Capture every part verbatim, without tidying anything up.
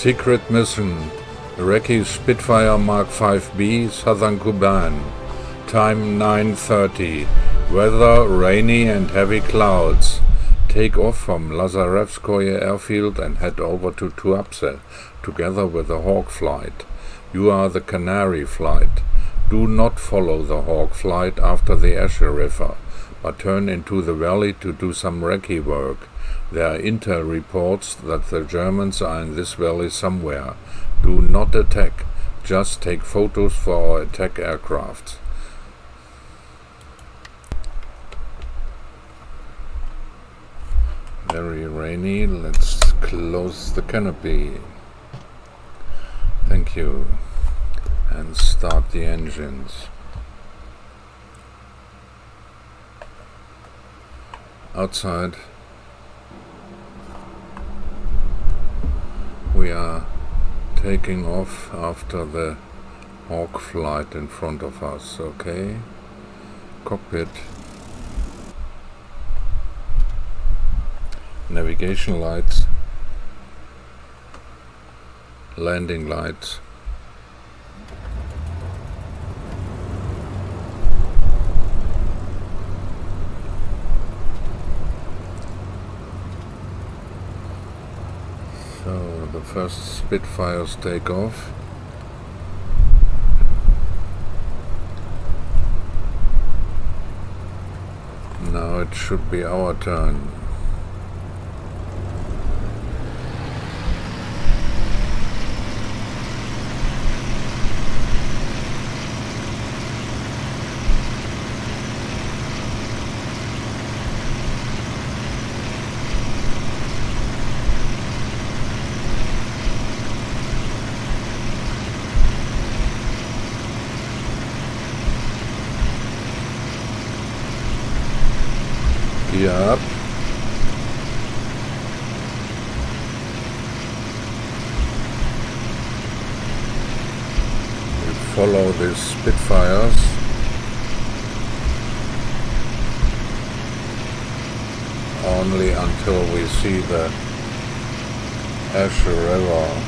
Secret mission. Recce Spitfire Mark five B, Southern Kuban. Time nine thirty. Weather rainy and heavy clouds. Take off from Lazarevskoye airfield and head over to Tuapse, together with the Hawk flight. You are the Canary flight. Do not follow the Hawk flight after the Ashe River, but turn into the valley to do some recce work. There are intel reports that the Germans are in this valley somewhere. Do not attack, just take photos for our attack aircraft. Very rainy, let's close the canopy. Thank you. And start the engines. Outside we are taking off after the Hawk flight in front of us, okay? Cockpit. Navigation lights. Landing lights. So the first Spitfires take off. Now it should be our turn. Gear up. We follow the Spitfires. Only until we see the Ashe River.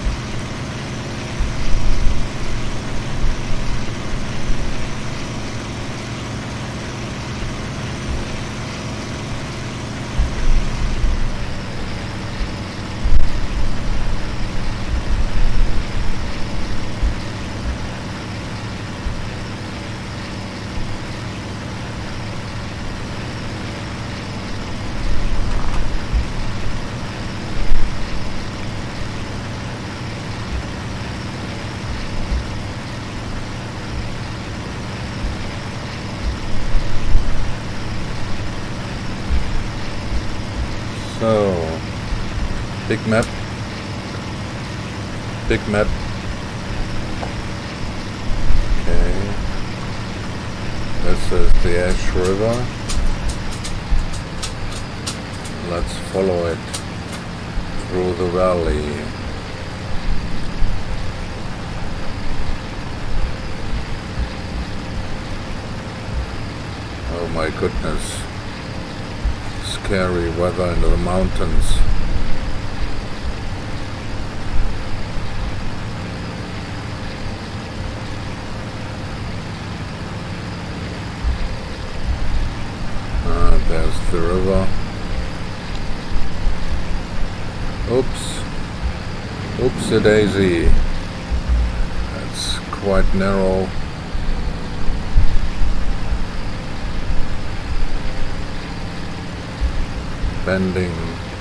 So, big map, big map, okay, this is the Ashe River, let's follow it through the valley. Oh my goodness. Scary weather in the mountains. Ah, there's the river. Oops. Oopsie daisy. That's quite narrow. Bending.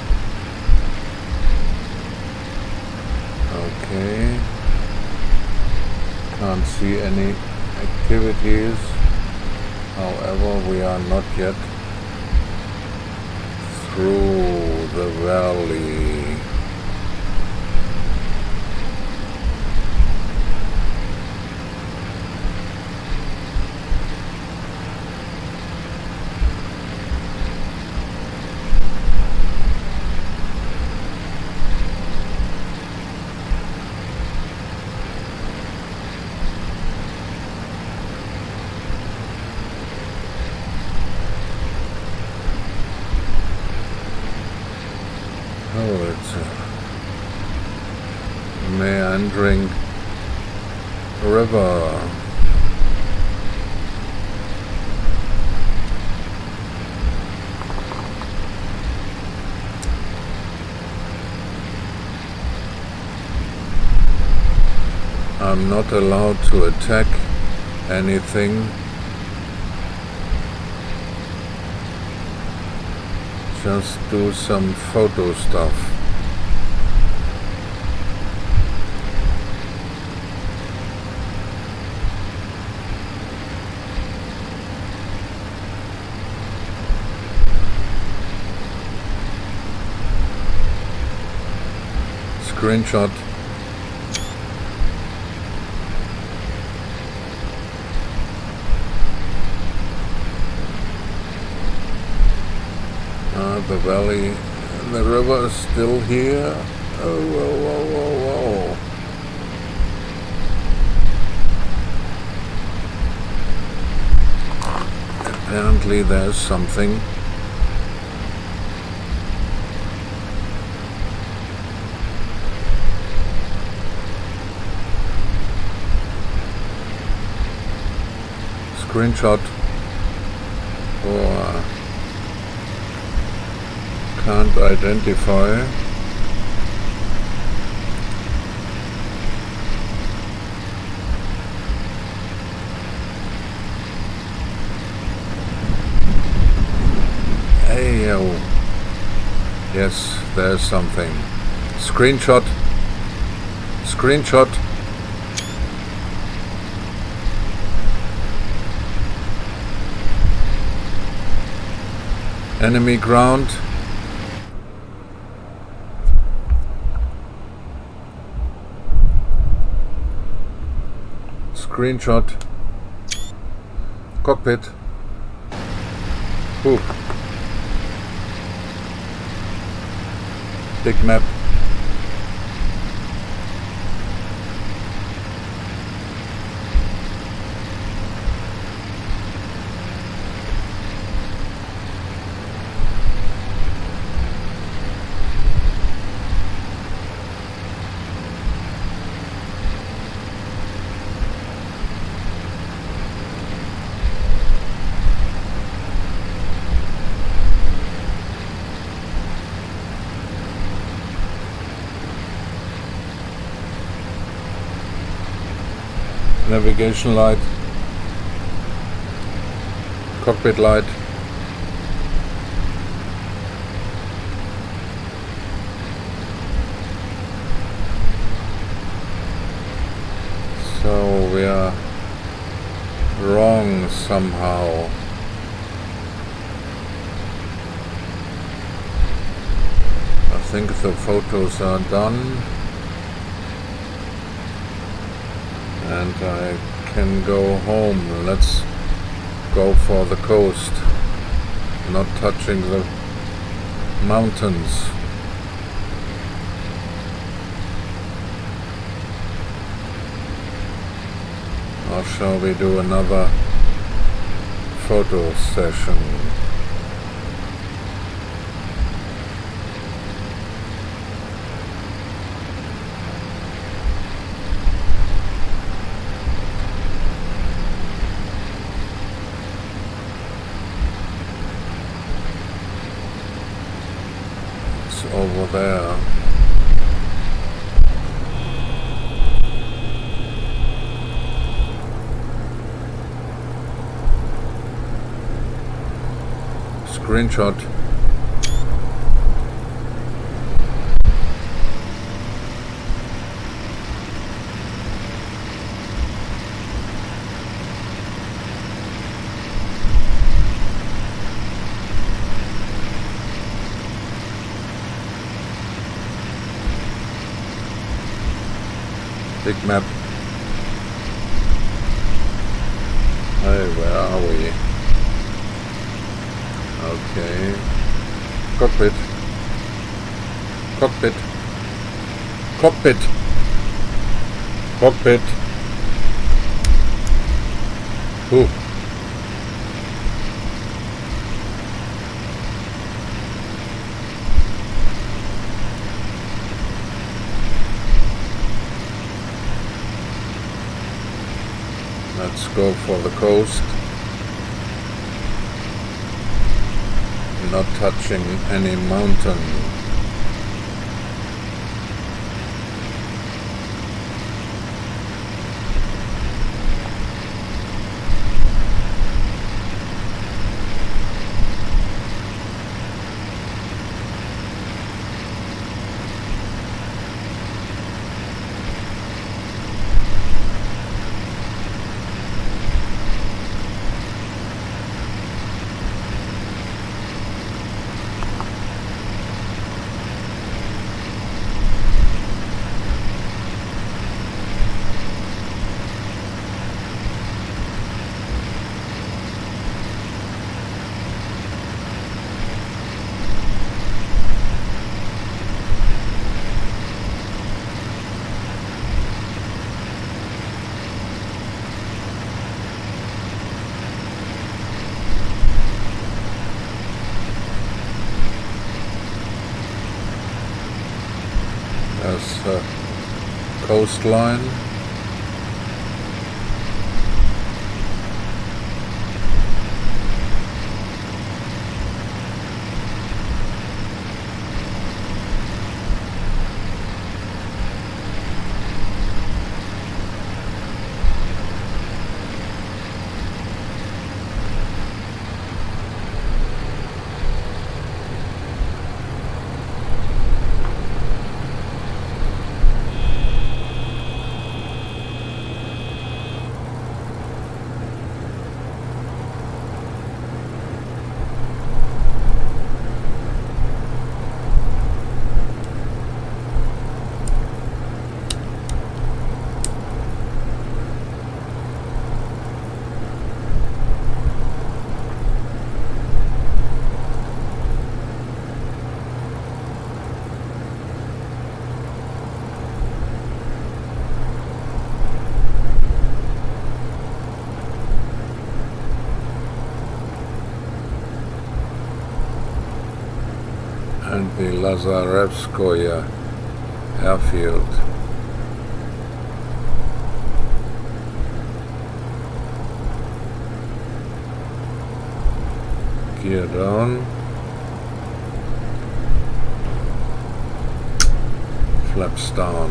Okay. Can't see any activities. However, we are not yet through the valley. Oh, entering river. I'm not allowed to attack anything. Just do some photo stuff. Screenshot. Uh, the valley, the river is still here. Oh, whoa, whoa, whoa, whoa. Apparently there's something. Screenshot. Or can't identify. Hey, oh. Yes, there's something. Screenshot. Screenshot. Enemy ground. Screenshot. Cockpit. Ooh. Big map. Navigation light, cockpit light, so we are wrong somehow. I think the photos are done. And I can go home. Let's go for the coast, not touching the mountains. Or shall we do another photo session? Over there. Screenshot. Big map. Hey, where are we? Okay. Cockpit. Cockpit. Cockpit. Cockpit. Ooh. let's go for the coast. Not touching any mountain. There's the coastline. And the Lazarevskoye airfield. Gear down. Flaps down.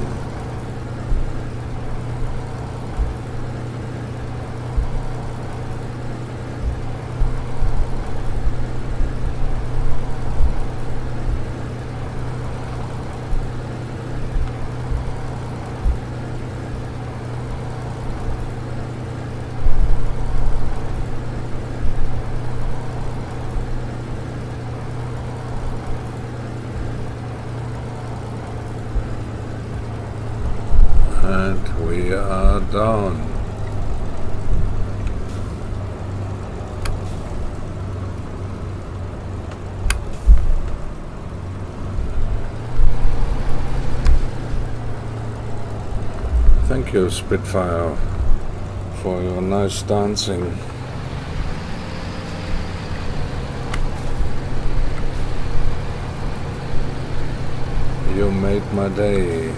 And we are down. Thank you, Spitfire, for your nice dancing. You made my day.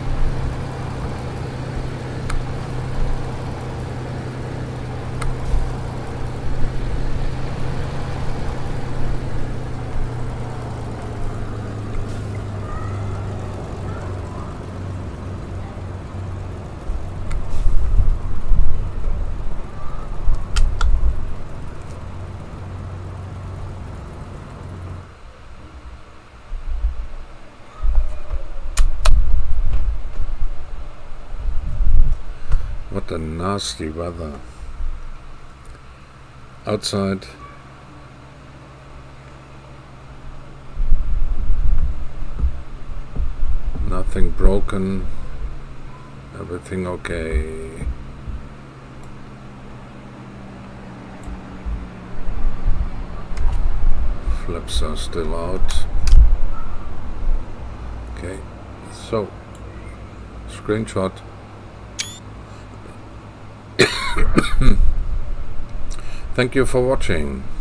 What a nasty weather. Outside. Nothing broken. Everything okay. Flaps are still out. Okay, so screenshot. Thank you for watching.